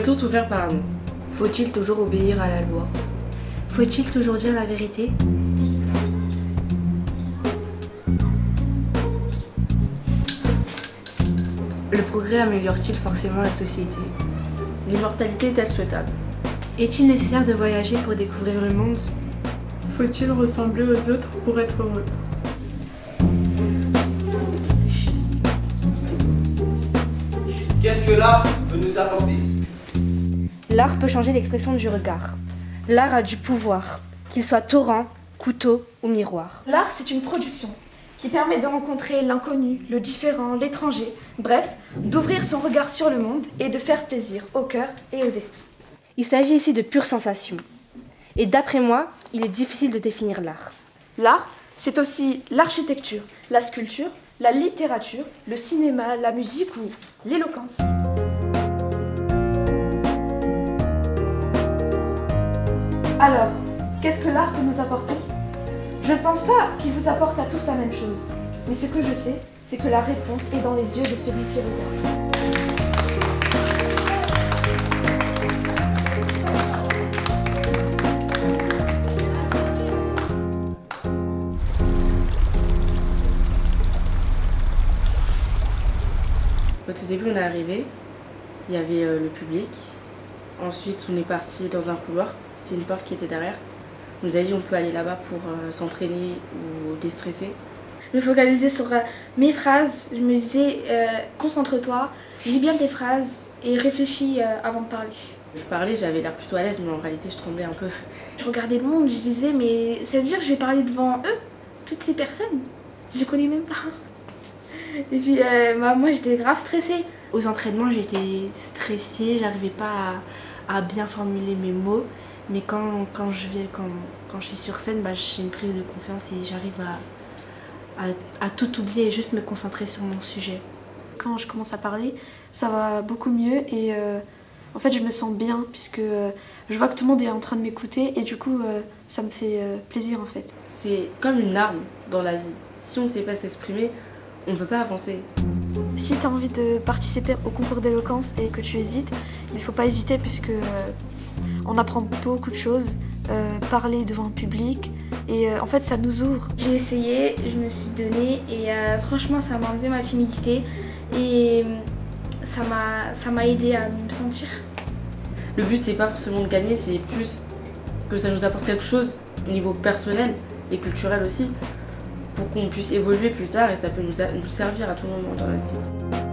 Doit-on tout faire par amour? Faut-il toujours obéir à la loi? Faut-il toujours dire la vérité? Le progrès améliore-t-il forcément la société? L'immortalité est-elle souhaitable? Est-il nécessaire de voyager pour découvrir le monde? Faut-il ressembler aux autres pour être heureux? Qu'est-ce que l'art peut nous apporter? L'art peut changer l'expression du regard. L'art a du pouvoir, qu'il soit torrent, couteau ou miroir. L'art, c'est une production qui permet de rencontrer l'inconnu, le différent, l'étranger, bref, d'ouvrir son regard sur le monde et de faire plaisir au cœur et aux esprits. Il s'agit ici de pure sensation. Et d'après moi, il est difficile de définir l'art. L'art, c'est aussi l'architecture, la sculpture, la littérature, le cinéma, la musique ou l'éloquence. Alors, qu'est-ce que l'art peut nous apporter? Je ne pense pas qu'il vous apporte à tous la même chose, mais ce que je sais, c'est que la réponse est dans les yeux de celui qui regarde. Au tout début, on est arrivé, il y avait le public. Ensuite, on est parti dans un couloir, c'est une porte qui était derrière. On nous a dit on peut aller là-bas pour s'entraîner ou déstresser. Je me focalisais sur mes phrases, je me disais concentre-toi, lis bien tes phrases et réfléchis avant de parler. Je parlais, j'avais l'air plutôt à l'aise, mais en réalité je tremblais un peu. Je regardais le monde, je disais mais ça veut dire que je vais parler devant eux, toutes ces personnes, je les connais même pas. Et puis moi j'étais grave stressée. Aux entraînements, j'étais stressée, j'arrivais pas à bien formuler mes mots. Mais quand je suis sur scène, j'ai une prise de confiance et j'arrive à tout oublier et juste me concentrer sur mon sujet. Quand je commence à parler, ça va beaucoup mieux et en fait je me sens bien puisque je vois que tout le monde est en train de m'écouter et du coup ça me fait plaisir en fait. C'est comme une arme dans la vie. Si on ne sait pas s'exprimer, on ne peut pas avancer. Si tu as envie de participer au concours d'éloquence et que tu hésites, il ne faut pas hésiter puisque on apprend beaucoup de choses, parler devant un public et en fait ça nous ouvre. J'ai essayé, je me suis donnée et franchement ça m'a enlevé ma timidité et ça m'a aidé à me sentir. Le but c'est pas forcément de gagner, c'est plus que ça nous apporte quelque chose au niveau personnel et culturel aussi pour qu'on puisse évoluer plus tard et ça peut nous servir à tout moment dans notre vie.